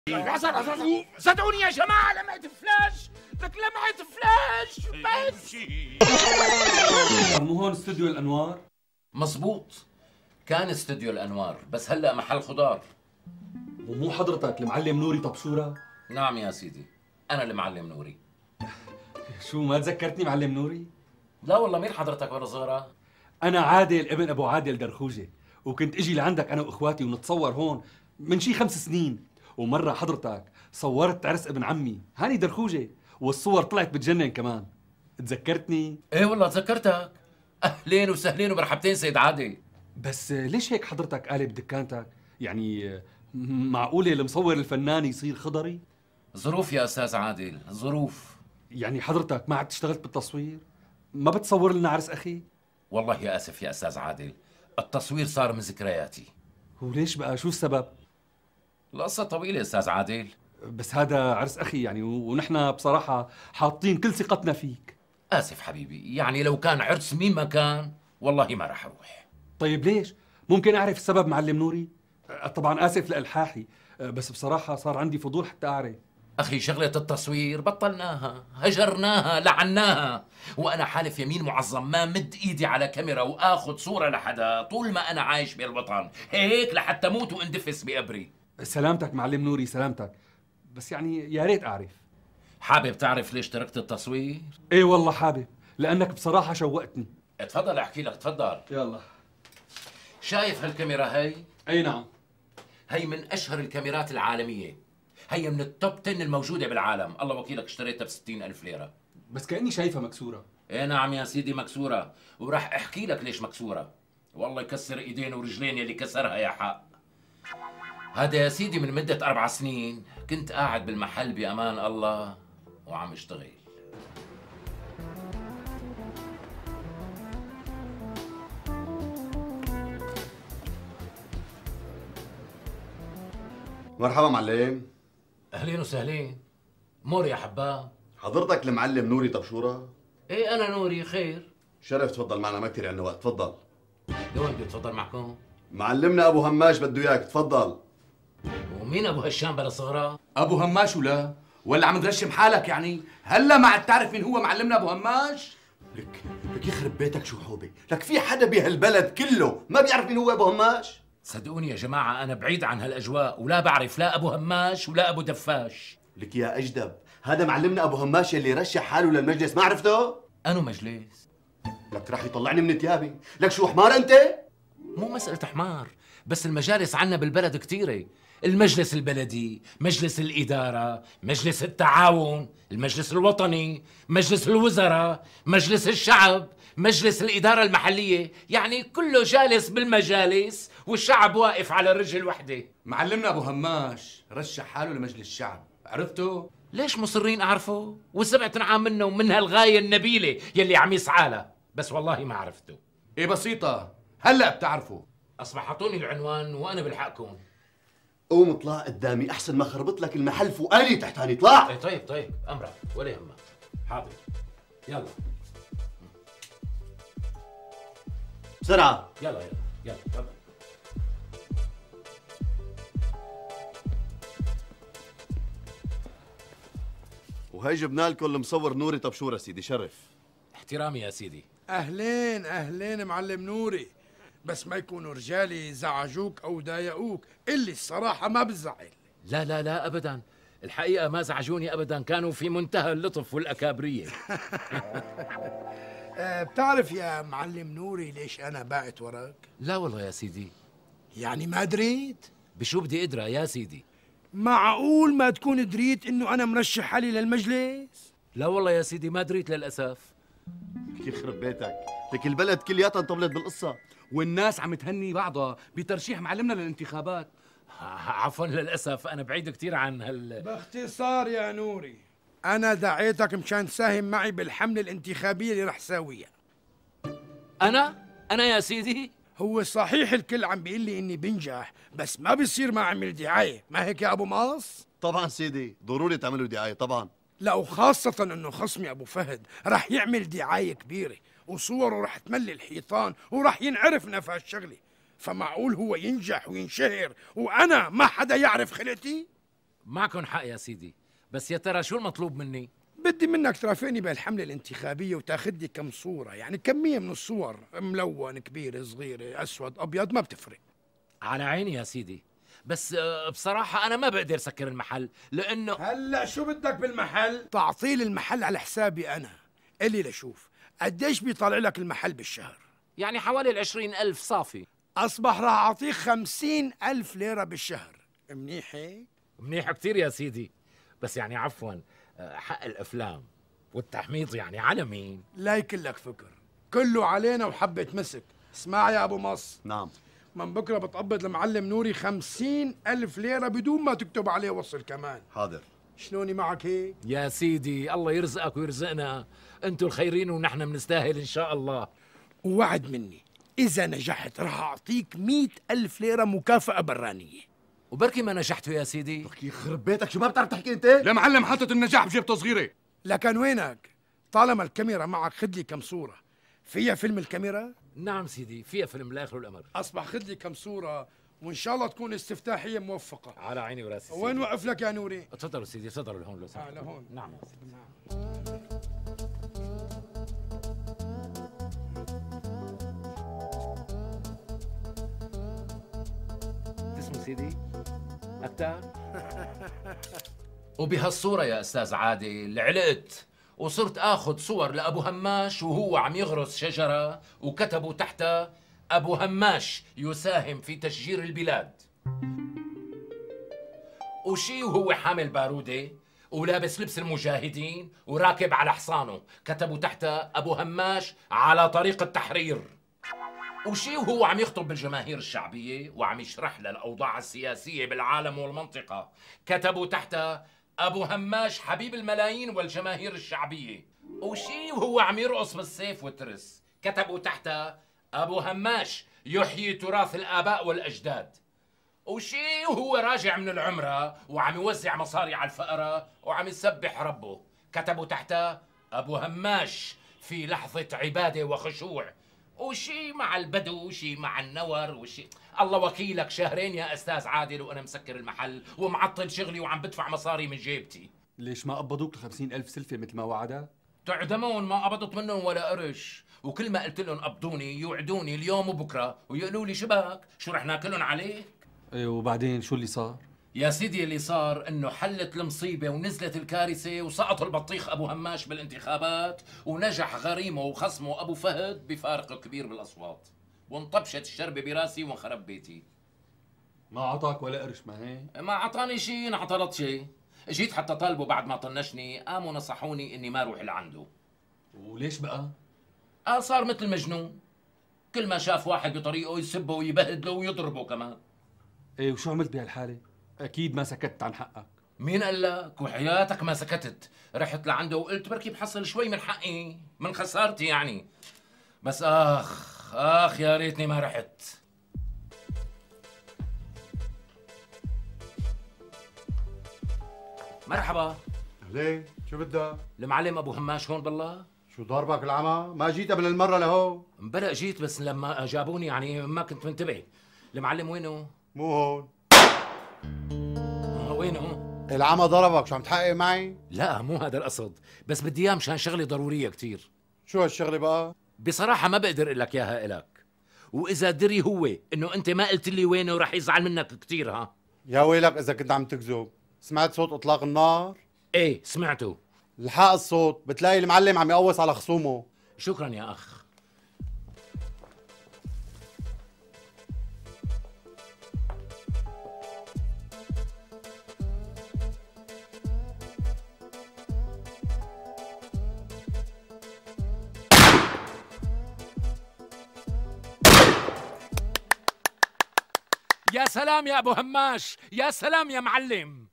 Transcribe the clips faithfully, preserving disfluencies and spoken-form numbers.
صدقوني يا جماعة لمعة فلاش، لك لمعة فلاش بس. مو هون استوديو الأنوار؟ مزبوط، كان استوديو الأنوار بس هلأ محل خضار. ومو حضرتك المعلم نوري طبشورة؟ نعم يا سيدي، أنا المعلم نوري. شو ما تذكرتني معلم نوري؟ لا والله، مين حضرتك ولا صغيرة؟ أنا عادل ابن أبو عادل درخوجة، وكنت أجي لعندك أنا وإخواتي ونتصور هون من شي خمس سنين، ومرة حضرتك صورت عرس ابن عمي هاني درخوجة، والصور طلعت بتجنن كمان. تذكرتني؟ ايه والله تذكرتك. أهلين وسهلين ومرحبتين سيد عادل. بس ليش هيك حضرتك قالب دكانتك؟ يعني معقولة المصور الفنان يصير خضري؟ ظروف يا أستاذ عادل، ظروف. يعني حضرتك ما عاد اشتغلت بالتصوير؟ ما بتصور لنا عرس أخي؟ والله يا آسف يا أستاذ عادل، التصوير صار من ذكرياتي. وليش بقى؟ شو السبب؟ القصة طويلة يا أستاذ عادل. بس هذا عرس أخي يعني، ونحن بصراحة حاطين كل ثقتنا فيك. آسف حبيبي، يعني لو كان عرس مين ما كان والله ما راح أروح. طيب ليش؟ ممكن أعرف السبب معلم نوري؟ طبعا آسف لإلحاحي، بس بصراحة صار عندي فضول حتى أعرف. أخي شغلة التصوير بطلناها، هجرناها، لعناها، وأنا حالف يمين معظم ما مد إيدي على كاميرا وآخذ صورة لحدا طول ما أنا عايش بهالوطن، هيك لحتى موت واندفس بقبري. سلامتك معلم نوري، سلامتك. بس يعني يا ريت أعرف. حابب تعرف ليش تركت التصوير؟ إيه والله حابب، لأنك بصراحة شوقتني. اتفضل أحكي لك، تفضل. يلا. شايف هالكاميرا هي؟ أي نعم. هي من أشهر الكاميرات العالمية، هي من التوب عشرة الموجودة بالعالم، الله وكيلك اشتريتها بستين ألف ليرة. بس كأني شايفها مكسورة. ايه نعم يا سيدي مكسورة، وراح احكي لك ليش مكسورة. والله يكسر ايدين ورجلين يلي كسرها يا حق. هذا يا سيدي من مدة أربع سنين كنت قاعد بالمحل بأمان الله وعم اشتغل. مرحبا معلم. اهلين وسهلين. مور يا حباب. حضرتك المعلم نوري طبشورة؟ ايه انا نوري، خير. شرف، تفضل معنا، ما كثير عندنا وقت، تفضل. لوين بدي اتفضل معكم؟ معلمنا ابو هماش بده اياك، تفضل. ومين ابو هشام بلا صغرى؟ ابو هماش ولا ولا عم تغشم حالك يعني؟ هلا ما عاد تعرف مين هو معلمنا ابو هماش؟ لك لك يخرب بيتك شو حوبه، لك في حدا بهالبلد كله ما بيعرف مين هو ابو هماش؟ صدقوني يا جماعة أنا بعيد عن هالأجواء ولا بعرف لا أبو هماش ولا أبو دفاش. لك يا أجدب، هذا معلمنا أبو هماش اللي رشح حاله للمجلس، ما عرفته؟ أنو مجلس؟ لك راح يطلعني من ثيابي، لك شو حمار أنت؟ مو مسألة حمار، بس المجالس عنا بالبلد كتيرة، المجلس البلدي، مجلس الإدارة، مجلس التعاون، المجلس الوطني، مجلس الوزراء، مجلس الشعب، مجلس الإدارة المحلية، يعني كله جالس بالمجالس والشعب واقف على رجل وحدة. معلمنا أبو هماش رشح حاله لمجلس الشعب، عرفته؟ ليش مصرين أعرفه؟ وسمعت نعام منه ومن هالغاية النبيلة يلي عم يسعالها، بس والله ما عرفته. إيه بسيطة، هلأ بتعرفه. أصبح أعطوني العنوان وأنا بلحقكم. قوم اطلع قدامي أحسن ما خربط لك المحل فوقاني تحتاني، اطلع. طيب طيب طيب أمرك ولا يهمك. حاضر. يلا. بسرعة. يلا يلا يلا تفضل. وهي جبنا لكم المصور نوري طبشورة سيدي، شرف. احترامي يا سيدي. أهلين أهلين معلم نوري، بس ما يكونوا رجالي زعجوك أو ضايقوك، اللي الصراحة ما بزعل. لا لا لا أبدا، الحقيقة ما زعجوني أبدا، كانوا في منتهى اللطف والأكابرية. أه بتعرف يا معلم نوري ليش أنا باعت وراك؟ لا والله يا سيدي. يعني ما دريت؟ بشو بدي أدرى يا سيدي؟ معقول ما تكون دريت إنه أنا مرشح حالي للمجلس؟ لا والله يا سيدي ما دريت للأسف. يخرب بيتك، لك البلد كلياتها انطبلت بالقصة، والناس عم تهني بعضها بترشيح معلمنا للانتخابات. عفوا للأسف أنا بعيد كتير عن هال. باختصار يا نوري، أنا دعيتك مشان تساهم معي بالحملة الانتخابية اللي رح ساويها. أنا؟ أنا يا سيدي؟ هو صحيح الكل عم بيقول لي إني بنجح، بس ما بصير ما أعمل دعاية، ما هيك يا أبو ماص؟ طبعا سيدي، ضروري تعملوا دعاية طبعا. لا، وخاصة إنه خصمي أبو فهد رح يعمل دعاية كبيرة، وصوره رح تملي الحيطان ورح ينعرف في هالشغلة، فمعقول هو ينجح وينشهر وأنا ما حدا يعرف خلقتي؟ معكن حق يا سيدي، بس يا ترى شو المطلوب مني؟ بدي منك ترافقني بالحملة الانتخابية وتاخذ لي كم صورة، يعني كمية من الصور، ملون كبير صغيرة أسود أبيض ما بتفرق. على عيني يا سيدي، بس آه، بصراحة أنا ما بقدر سكر المحل لأنه هلا شو بدك بالمحل؟ تعطيل المحل على حسابي أنا، اللي لشوف قديش بيطلع لك المحل بالشهر؟ يعني حوالي العشرين ألف صافي. أصبح راح أعطيك خمسين ألف ليرة بالشهر، منيح هيك؟ منيح كتير يا سيدي، بس يعني عفوا آه، حق الأفلام والتحميض يعني على مين؟ لا يكلك فكر، كله علينا وحبة مسك. اسمع يا أبو مص، نعم. من بكرة بتقبض المعلم نوري خمسين ألف ليرة بدون ما تكتب عليه وصل كمان. حاضر. شلوني معك هيك؟ يا سيدي الله يرزقك ويرزقنا، انتوا الخيرين ونحن بنستاهل إن شاء الله. ووعد مني إذا نجحت راح أعطيك مئة ألف ليرة مكافأة برانية. وبركي ما نجحتوا يا سيدي. يخرب بيتك، شو ما بتعرف تحكي انت؟ لا معلم، حطت النجاح بجيبته صغيره. لكن وينك؟ طالما الكاميرا معك خذ لي كم صورة. فيها فيلم الكاميرا؟ نعم سيدي، فيها فيلم لاخر الأمر. أصبح خذ لي كم صورة وإن شاء الله تكون استفتاحية موفقة. على عيني وراسي. وين وقف لك يا نوري؟ تفضلوا سيدي، تفضلوا لهون لو سمحت. آه لهون. نعم يا سيدي. تسمو سيدي أكتر. وبهالصورة يا أستاذ عادل علقت وصرت آخذ صور لأبو هماش وهو عم يغرس شجرة وكتبوا تحتها أبو هماش يساهم في تشجير البلاد، وشي وهو حامل بارودة ولابس لبس المجاهدين وراكب على حصانه كتبوا تحتها أبو هماش على طريق التحرير، وشي وهو عم يخطب بالجماهير الشعبية وعم يشرح لها الأوضاع السياسية بالعالم والمنطقة كتبوا تحتها أبو هماش حبيب الملايين والجماهير الشعبية، وشي وهو عم يرقص بالسيف والترس كتبوا تحتها أبو هماش يحيي تراث الآباء والأجداد، وشي وهو راجع من العمرة وعم يوزع مصاري على الفقراء وعم يسبح ربه كتبوا تحتها أبو هماش في لحظة عبادة وخشوع، وشي مع البدو وشي مع النور وشي. الله وكيلك شهرين يا أستاذ عادل وأنا مسكر المحل ومعطل شغلي وعم بدفع مصاري من جيبتي. ليش ما قبضوك الخمسين ألف سلفة مثل ما وعدك؟ تعدمون ما قبضت منهم ولا قرش، وكل ما قلت لهم قبضوني يوعدوني اليوم وبكره ويقولوا لي شبك شو رح ناكلهم عليه؟ ايه وبعدين شو اللي صار؟ يا سيدي اللي صار انه حلت المصيبه ونزلت الكارثه وسقط البطيخ ابو هماش بالانتخابات ونجح غريمه وخصمه ابو فهد بفارق كبير بالاصوات، وانطبشت الشربه براسي وانخرب بيتي. ما عطاك ولا قرش ما هيك؟ ما عطاني شيء انعطلت شيء، جيت حتى طالبه بعد ما طنشني قاموا نصحوني اني ما اروح لعنده. وليش بقى؟ قال صار مثل مجنون، كل ما شاف واحد بطريقه يسبه ويبهدله ويضربه كمان. ايه وشو عملت بهالحالة؟ أكيد ما سكت عن حقك. مين قال لك؟ وحياتك ما سكتت، رحت لعنده وقلت بركي بحصل شوي من حقي من خسارتي يعني، بس آخ آخ يا ريتني ما رحت. مرحبا. ليه؟ شو بدك؟ المعلم أبو هماش هون بالله؟ شو ضربك العمى؟ ما جيت قبل المرة لهو؟ بلا جيت بس لما جابوني يعني ما كنت منتبه. المعلم وينه؟ مو هون. آه وينه؟ العمى ضربك، شو عم تحقق معي؟ لا مو هذا القصد، بس بدي اياه مشان شغله ضروريه كتير. شو هالشغلة بقى؟ بصراحه ما بقدر اقول لك اياها الك، واذا دري هو انه انت ما قلت لي وينه رح يزعل منك كتير. ها يا ويلك إذا كنت عم تكذب. سمعت صوت إطلاق النار؟ ايه سمعته. الحق الصوت، بتلاقي المعلم عم يقوص على خصومه. شكرا يا اخ. يا سلام يا ابو هماش، يا سلام يا معلم.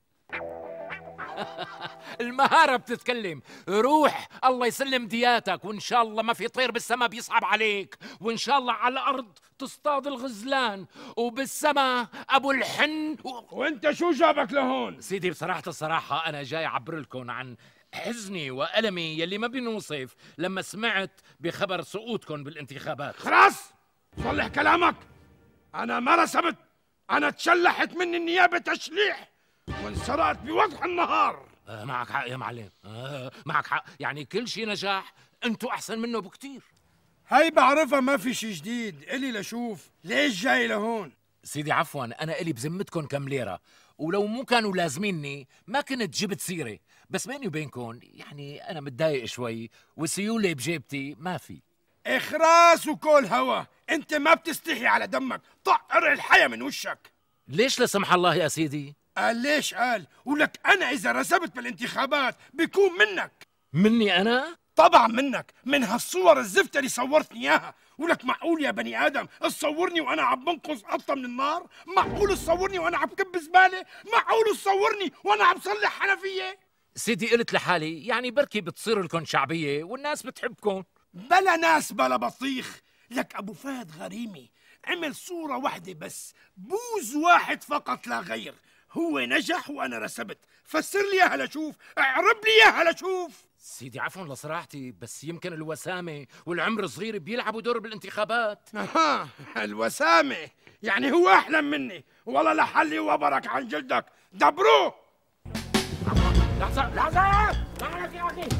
المهارة بتتكلم. روح الله يسلم دياتك، وإن شاء الله ما في طير بالسما بيصعب عليك، وإن شاء الله على الأرض تصطاد الغزلان، وبالسما أبو الحن و... وانت شو جابك لهون؟ سيدي بصراحة الصراحة أنا جاي أعبر لكم عن حزني وألمي يلي ما بنوصف لما سمعت بخبر سقوطكم بالانتخابات. خلاص صلح كلامك. أنا ما رسبت، أنا تشلحت مني النيابة تشليح، وانسرقت بوضح النهار. آه معك حق يا معلم، آه معك حق، يعني كل شيء نجاح انتوا احسن منه بكتير. هاي بعرفها ما في شي جديد، الي لشوف ليش جاي لهون. سيدي عفوا، انا الي بذمتكم كم ليره، ولو مو كانوا لازميني ما كنت جبت سيره، بس بيني وبينكم يعني انا متضايق شوي والسيوله بجيبتي ما في. اخراس وكل هوا، انت ما بتستحي على دمك، طقر الحياة من وشك. ليش لا سمح الله يا سيدي؟ قال ليش قال؟ ولك انا اذا رسبت بالانتخابات بيكون منك. مني انا؟ طبعا منك، من هالصور الزفتة اللي صورتني اياها. ولك معقول يا بني ادم تصورني وانا عم بنقص قطه من النار؟ معقول تصورني وانا عم كب زباله؟ معقول تصورني وانا عم صلح حنفيه؟ سيدي قلت لحالي يعني بركي بتصير لكم شعبيه والناس بتحبكم. بلا ناس بلا بطيخ. لك ابو فهد غريمي عمل صوره واحده بس، بوز واحد فقط لا غير، هو نجح وانا رسبت. فسر لي اياها لشوف، اعرب لي اياها لشوف. سيدي عفوا لصراحتي، بس يمكن الوسامه والعمر صغير بيلعبوا دور بالانتخابات. اها الوسامه، يعني هو احلم مني. والله لحلي وبرك عن جلدك دبروه. لحظه لحظه تعال يا اخي،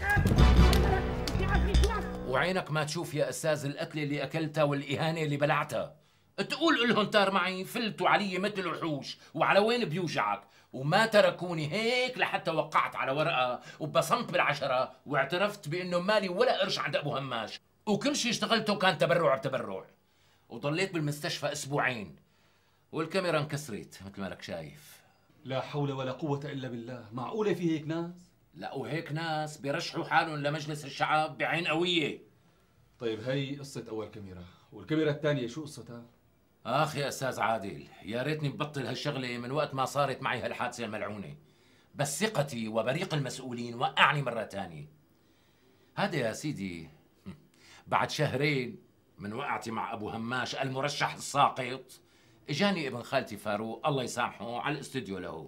وعينك ما تشوف يا استاذ القتله اللي اكلتها والاهانه اللي بلعتها. تقول لهم تار معي فلتوا علي مثل وحوش، وعلى وين بيوجعك؟ وما تركوني هيك لحتى وقعت على ورقه وبصمت بالعشره واعترفت بانه مالي ولا قرش عند ابو هماش، وكل شيء اشتغلته كان تبرع بتبرع، وضليت بالمستشفى اسبوعين والكاميرا انكسرت مثل ما لك شايف. لا حول ولا قوة إلا بالله، معقولة في هيك ناس؟ لا وهيك ناس بيرشحوا حالهم لمجلس الشعب بعين قوية. طيب هي قصة أول كاميرا، والكاميرا الثانية شو قصتها؟ آخ يا أستاذ عادل، يا ريتني ببطل هالشغلة من وقت ما صارت معي هالحادثة الملعونة، بس ثقتي وبريق المسؤولين وقعني مرة تانية. هذا يا سيدي بعد شهرين من وقعتي مع أبو هماش المرشح الساقط، اجاني ابن خالتي فاروق الله يسامحه على الاستوديو لهون.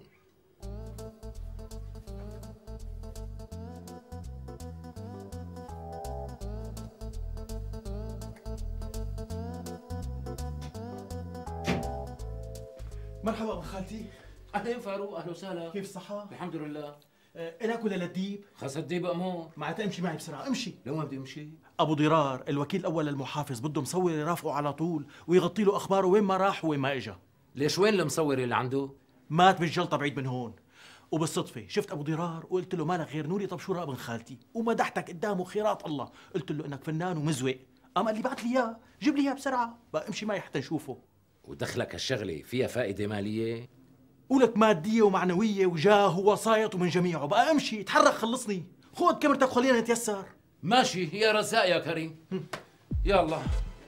مرحبا ابن خالتي. اهلين فاروق، اهلا وسهلا. كيف الصحة؟ الحمد لله. أه إلك ولا للديب؟ خس الديب امور. معناتها امشي معي بسرعة، امشي. لو ما بدي امشي؟ ابو ضرار الوكيل الاول للمحافظ بده مصور يرافقه على طول ويغطي له اخباره وين ما راح وين ما اجى. ليش وين المصور اللي عنده؟ مات بالجلطة بعيد من هون. وبالصدفة شفت ابو ضرار وقلت له مالك غير نوري طبشورة ابن خالتي، ومدحتك قدامه خيرات الله، قلت له انك فنان ومزوق، قام قال لي بعت لي اياه، جيب لي اياه بسرعة، بقى امشي معي حتى نشوفه. ودخلك هالشغلة فيها فائدة مالية؟ ولك مادية ومعنوية وجاه ووسايط ومن جميعه، بقى امشي اتحرك خلصني، خذ كاميرتك وخلينا نتيسر. ماشي يا رزاق يا كريم. يلا.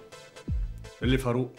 اللي فاروق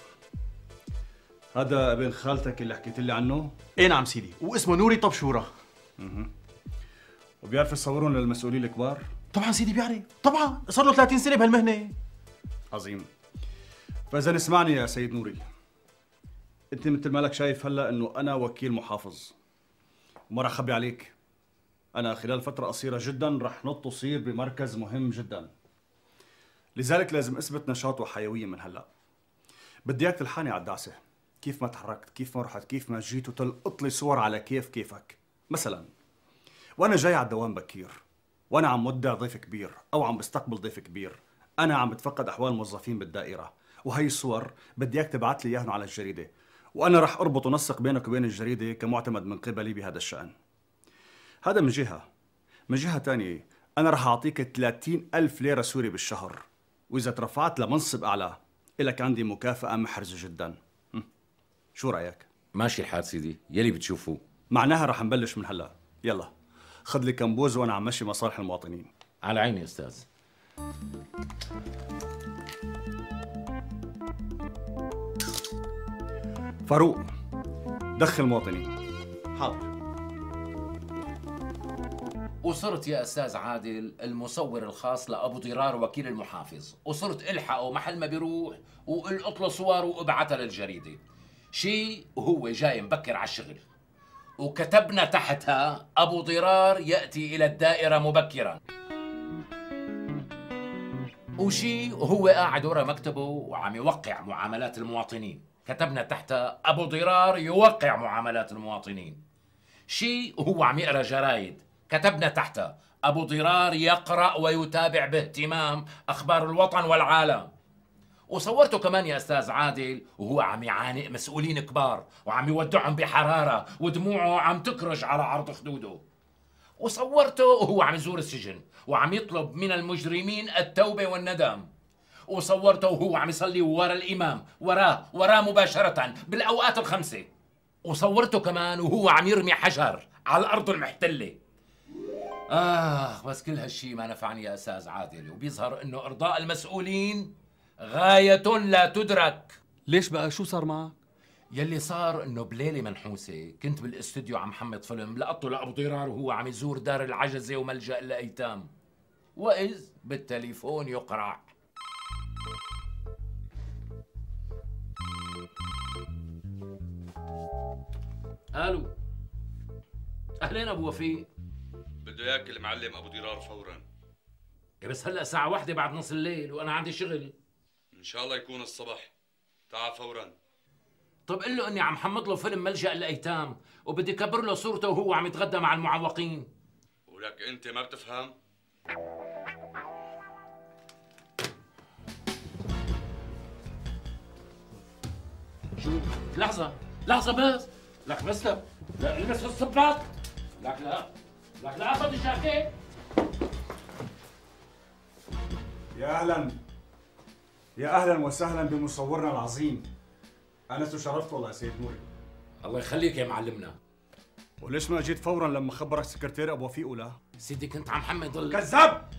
هذا ابن خالتك اللي حكيت لي عنه؟ ايه نعم سيدي، واسمه نوري طبشورة. اها. وبيعرف يصورون للمسؤولين الكبار؟ طبعا سيدي بيعرف، طبعا صار له ثلاثين سنة بهالمهنة. عظيم. فاذا اسمعني يا سيد نوري، انت مثل ما لك شايف هلا انه انا وكيل محافظ، وما راح اخبي عليك، انا خلال فترة قصيرة جدا راح نط وصير بمركز مهم جدا، لذلك لازم اثبت نشاط وحيوية من هلا. بدي اياك تلحقني على الدعسة، كيف ما تحركت، كيف ما رحت، كيف ما جيت، وتلقط لي صور على كيف كيفك. مثلا وانا جاي على الدوام بكير، وانا عم ودع ضيف كبير او عم بستقبل ضيف كبير، انا عم بتفقد احوال الموظفين بالدائرة، وهي الصور بدي اياك تبعت لي اياهم على الجريدة، وانا رح اربط ونسق بينك وبين الجريدة كمعتمد من قبلي بهذا الشأن. هذا من جهة. من جهة ثانية انا رح اعطيك ثلاثين ألف ليرة سوري بالشهر، واذا ترفعت لمنصب اعلى إلك عندي مكافأة محرزة جدا. شو رأيك؟ ماشي الحال سيدي، يلي بتشوفوا. معناها رح نبلش من هلا. يلا خذ لي كمبوز وانا عم مشي مصالح المواطنين. على عيني يا استاذ. فاروق دخل مواطنين. حاضر. وصرت يا استاذ عادل المصور الخاص لابو ضرار وكيل المحافظ، وصرت الحقه محل ما بيروح والقط له صور وابعتها للجريده. شيء وهو جاي مبكر على الشغل، وكتبنا تحتها ابو ضرار ياتي الى الدائره مبكرا. وشيء وهو قاعد ورا مكتبه وعم يوقع معاملات المواطنين، كتبنا تحتها ابو ضرار يوقع معاملات المواطنين. شيء وهو عم يقرا جرايد، كتبنا تحتها أبو ضرار يقرأ ويتابع باهتمام أخبار الوطن والعالم. وصورته كمان يا أستاذ عادل وهو عم يعانق مسؤولين كبار وعم يودعهم بحرارة ودموعه عم تكرج على عرض خدوده. وصورته وهو عم يزور السجن وعم يطلب من المجرمين التوبة والندم. وصورته وهو عم يصلي ورا الإمام، وراه وراه مباشرة بالأوقات الخمسة. وصورته كمان وهو عم يرمي حجر على الأرض المحتلة. آه بس كل هالشي ما نفعني يا أستاذ عادل، وبيظهر إنه إرضاء المسؤولين غاية لا تدرك. ليش بقى؟ شو صار معك؟ يلي صار إنه بليلة منحوسة كنت بالاستوديو عم حمد فيلم، لقطه لأبو ضرار وهو عم يزور دار العجزة وملجأ الأيتام، وإذ بالتليفون يقرع. الو، اهلين ابو وفيق. بده اياك المعلم ابو ضرار فورا. يا بس هلا الساعة واحدة بعد نص الليل وانا عندي شغل. ان شاء الله يكون الصبح. تعال فورا. طب قل له اني عم حمض له فيلم ملجأ الايتام وبدي كبر له صورته وهو عم يتغدى مع المعوقين. ولك انت ما بتفهم؟ شو؟ لحظة لحظة بس. لك بس لا لا البس الصباط. لك لا لك لا اخذ الجاكيت. يا اهلا يا اهلا وسهلا بمصورنا العظيم. انا تشرفت والله يا سيد نوري. الله يخليك يا معلمنا. وليش ما جيت فورا لما خبرك سكرتير ابو وفيق ولا؟ سيدي كنت عم حمد ال... كذاب!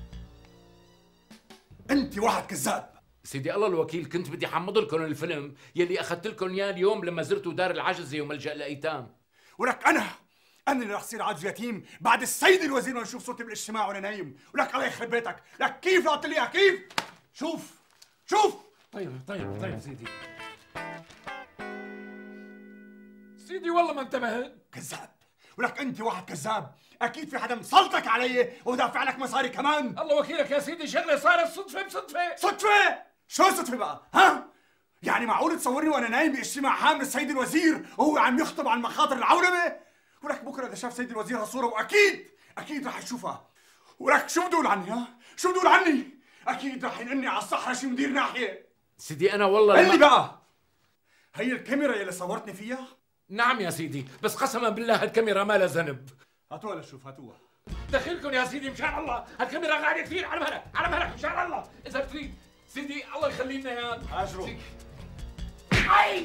انت واحد كذاب. سيدي الله الوكيل كنت بدي حمض لكم الفيلم يلي اخذت لكم اياه اليوم لما زرتوا دار العجزه وملجأ الايتام. ولك انا انا اللي رح صير عجز يتيم بعد السيد الوزير ما يشوف صوتي بالاجتماع وانا نايم. ولك الله يخرب بيتك. لك كيف لا لي كيف؟ شوف شوف. طيب طيب طيب سيدي. سيدي والله ما انتبهت. كذاب. ولك انت واحد كذاب. اكيد في حدا مسلطك علي ودافع لك مصاري كمان. الله وكيلك يا سيدي، شغله صارت صدفه بصدفه. صدفه؟ شو صدفه بقى؟ ها؟ يعني معقول تصورني وانا نايم باجتماع عام للسيد الوزير وهو عم يخطب عن مخاطر العولمه؟ ولك بكره اذا شاف سيد الوزير هالصوره واكيد اكيد رح يشوفها. ولك شو بدول عني ها؟ شو بدول عني؟ اكيد رح ينقلني على الصحراء شي مدير ناحيه. سيدي انا والله قل لي بقى، هي الكاميرا يلي صورتني فيها؟ نعم يا سيدي، بس قسما بالله هالكاميرا ما لها ذنب. هاتوها لشوف هاتوها. دخلكم يا سيدي مشان الله، هالكاميرا غالية كثير. على مهلك على مهلك مشان الله اذا بتريد. سيدي الله يخلي لنا اياك. اجروا. اي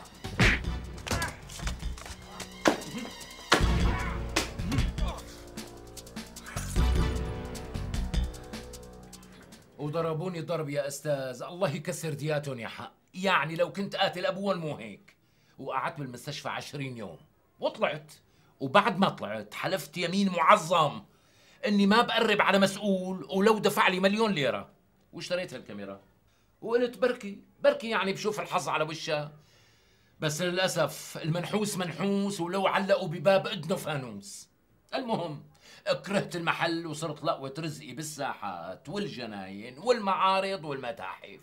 وضربوني ضرب يا استاذ، الله يكسر دياتهم يا حق. يعني لو كنت قاتل ابوهم مو هيك. وقعدت بالمستشفى عشرين يوم وطلعت، وبعد ما طلعت حلفت يمين معظم اني ما بقرب على مسؤول ولو دفع لي مليون ليره. واشتريت هالكاميرا وقلت بركي بركي يعني بشوف الحظ على وشها. بس للاسف المنحوس منحوس ولو علقوا بباب اذنه فانوس. المهم كرهت المحل وصرت لقوة رزقي بالساحات والجناين والمعارض والمتاحف.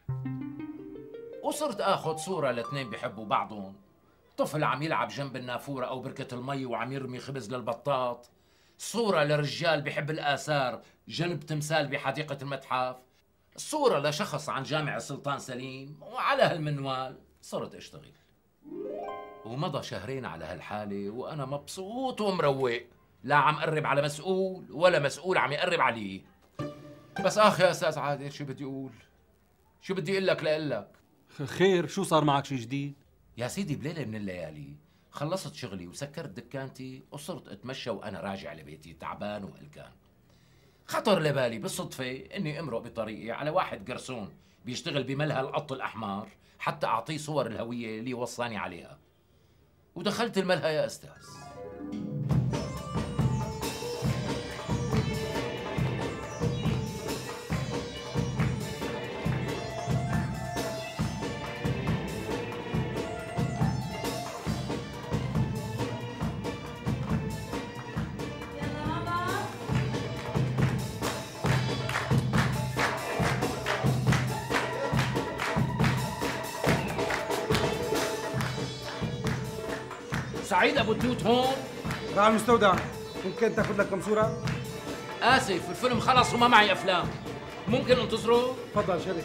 وصرت اخذ صورة لاثنين بيحبوا بعضهم، طفل عم يلعب جنب النافورة او بركة المي وعم يرمي خبز للبطاط، صورة لرجال بيحب الآثار جنب تمثال بحديقة المتحف، صورة لشخص عن جامع السلطان سليم. وعلى هالمنوال صرت اشتغل. ومضى شهرين على هالحالة وأنا مبسوط ومروق، لا عم قرب على مسؤول ولا مسؤول عم يقرب علي. بس آخ يا أستاذ عادل شو بدي أقول؟ شو بدي أقول لك لأقلك؟ خير شو صار معك شي جديد؟ يا سيدي بليلة من الليالي خلصت شغلي وسكرت دكانتي وصرت أتمشى وأنا راجع لبيتي تعبان وهلكان. خطر لبالي بالصدفة إني أمرق بطريقي على واحد قرصون بيشتغل بملهى القط الأحمر حتى أعطيه صور الهوية اللي وصاني عليها. ودخلت الملهى يا أستاذ. سعيد ابو التوت هون. راح المستودع، ممكن تاخذ لك كم صورة؟ آسف الفيلم خلص وما معي أفلام، ممكن انتظروا؟ تفضل شبي.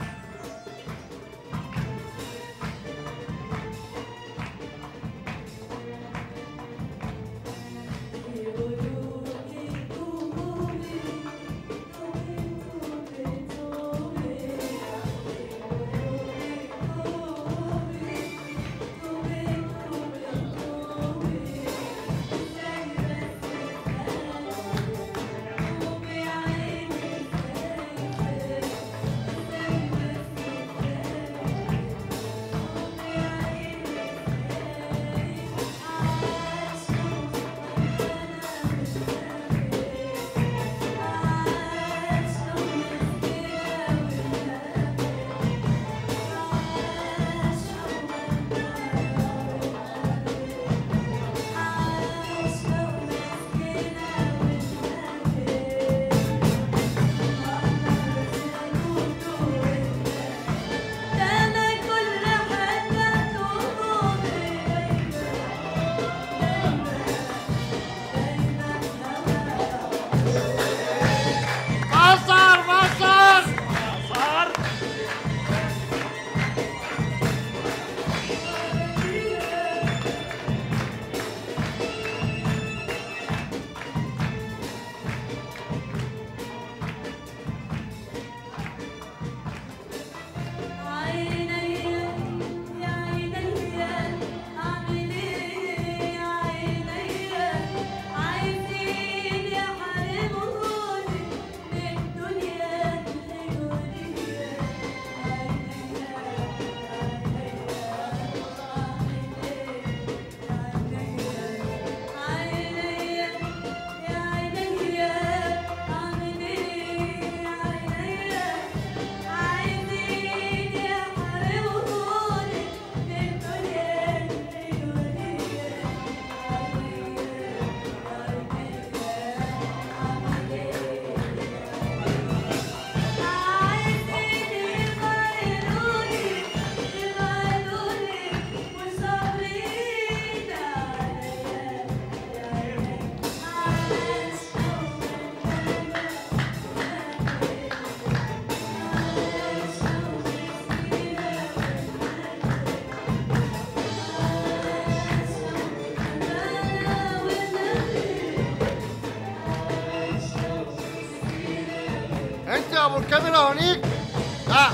ابو الكاميرا هونيك؟ لا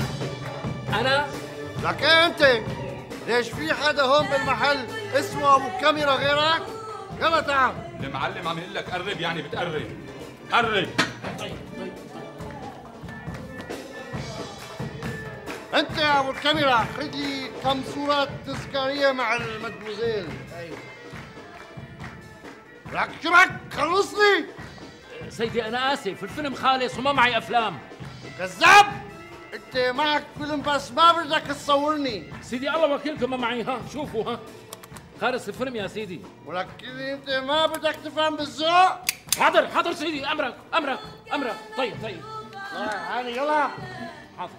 انا؟ لك ايه انت؟ ليش في حدا هون بالمحل اسمه ابو الكاميرا غيرك؟ يلا تعال. المعلم عم يقول لك قرب، يعني بتقرب. قرب. طيب طيب انت يا ابو الكاميرا خذ لي كم صورة تذكارية مع المدموزيل. ايوه لك شو بك؟ خلصني. سيدي انا اسف، الفيلم خالص وما معي افلام. كذاب! انت معك فيلم بس ما بدك تصورني. سيدي الله وكيلكم ما معي. ها شوفوا ها خالص الفيلم يا سيدي. ولك انت ما بدك تفهم بالذوق. حاضر حاضر سيدي، امرك امرك امرك. طيب طيب هاني يلا. حاضر.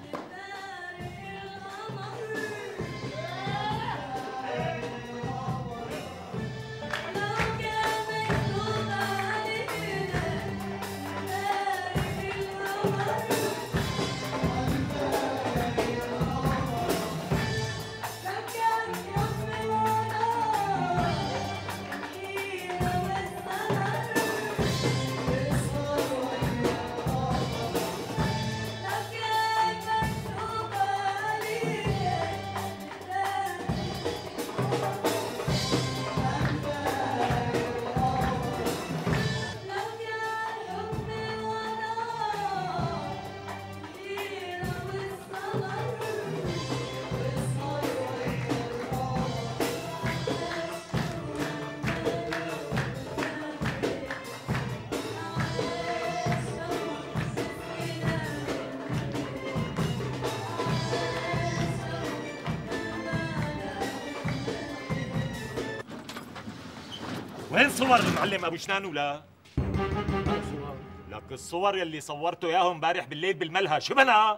وين صور المعلم ابو شنان ولا؟ لك الصور يلي صورته اياهم امبارح بالليل بالملهى، شو بنا؟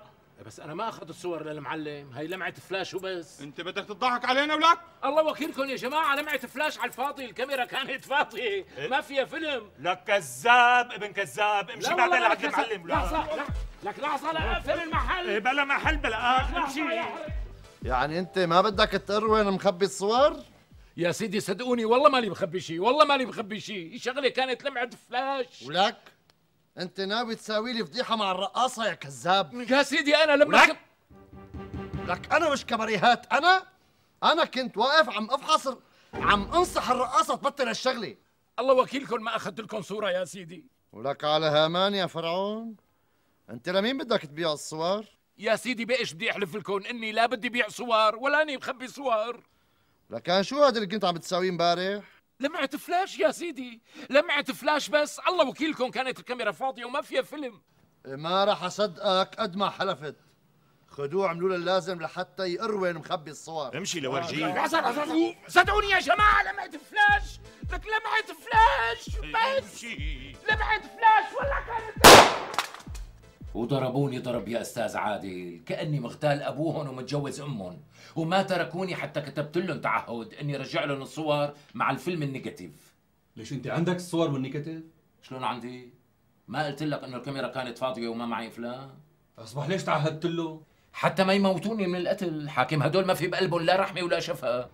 بس انا ما اخذت الصور للمعلم، هي لمعه فلاش وبس. انت بدك تضحك علينا ولك؟ الله وكيلكم يا جماعه، لمعه فلاش على الفاضي، الكاميرا كانت فاضيه، ما فيها فيلم. لك كذاب ابن كذاب، امشي بعدين لعند المعلم. لحظه لك لحظه لا اقفل المحل. إيه بلا محل بلا امشي. يعني انت ما بدك تقر وين مخبي الصور؟ يا سيدي صدقوني والله مالي مخبي شيء، والله مالي مخبي شيء، الشغله كانت لمعه فلاش. ولك انت ناوي تساوي لي فضيحه مع الرقاصه يا كذاب. يا سيدي انا لما لك لك انا مش كباريهات، انا انا كنت واقف عم افحص، عم انصح الرقاصه تبطل الشغله. الله وكيلكم ما اخذت لكم صوره يا سيدي. ولك على هامان يا فرعون، انت لمين بدك تبيع الصور؟ يا سيدي بايش بدي احلف لكم اني لا بدي بيع صور ولا اني مخبي صور. لكان شو هذا اللي كنت عم بتساويه امبارح؟ لمعة فلاش يا سيدي، لمعة فلاش بس، الله وكيلكم كانت الكاميرا فاضية وما فيها فيلم. ما راح اصدقك قد ما حلفت. خدوه عملوا له اللازم لحتى يقر وين مخبي الصور. امشي لورجيه. صدقوني يا جماعة لمعة فلاش، لك لمعة فلاش بس. لمعة فلاش ولا كانت. وضربوني ضرب يا استاذ عادل كاني مغتال ابوهم ومتجوز امهم، وما تركوني حتى كتبت لهم تعهد اني رجع لهم الصور مع الفيلم النيجاتيف. ليش انت عندك الصور والنيجاتيف؟ شلون عندي؟ ما قلت لك انه الكاميرا كانت فاضيه وما معي فلان؟ اصبح ليش تعهدت له؟ حتى ما يموتوني من القتل، حاكم هدول ما في بقلبهم لا رحمه ولا شفقه.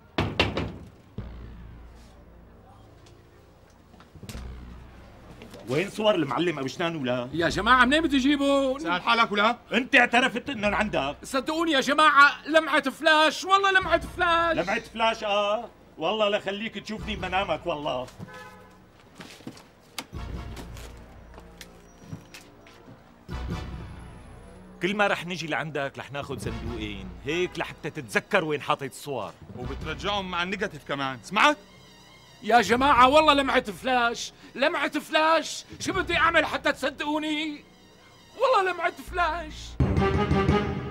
وين صور المعلم ابو شنان ولا؟ يا جماعه منين بدي اجيبهم؟ سأل حالك ولا؟ انت اعترفت انه عندك. صدقوني يا جماعه لمعه فلاش، والله لمعه فلاش. لمعه فلاش اه؟ والله لخليك تشوفني بمنامك والله. كل ما رح نجي لعندك رح ناخذ صندوقين هيك لحتى تتذكر وين حاطط الصور، وبترجعهم مع النيجاتيف كمان، سمعت؟ يا جماعة والله لمعة فلاش، لمعة فلاش، شو بدي أعمل حتى تصدقوني؟ والله لمعة فلاش.